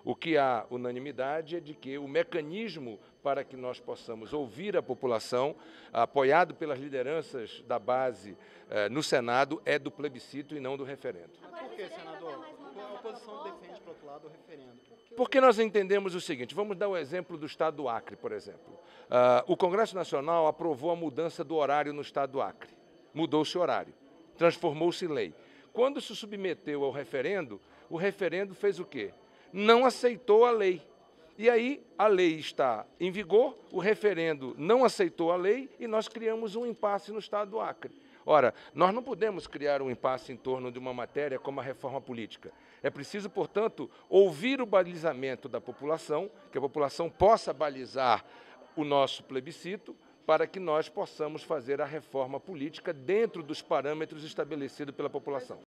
O que há unanimidade é de que o mecanismo para que nós possamos ouvir a população, apoiado pelas lideranças da base no Senado, é do plebiscito e não do referendo. Por que, senador? A oposição defende, por outro lado, o referendo. Porque nós entendemos o seguinte, vamos dar o exemplo do estado do Acre, por exemplo. O Congresso Nacional aprovou a mudança do horário no estado do Acre. Mudou-se o horário, transformou-se em lei. Quando se submeteu ao referendo, o referendo fez o quê? Não aceitou a lei. E aí a lei está em vigor, o referendo não aceitou a lei e nós criamos um impasse no estado do Acre. Ora, nós não podemos criar um impasse em torno de uma matéria como a reforma política. É preciso, portanto, ouvir o balizamento da população, que a população possa balizar o nosso plebiscito, para que nós possamos fazer a reforma política dentro dos parâmetros estabelecidos pela população.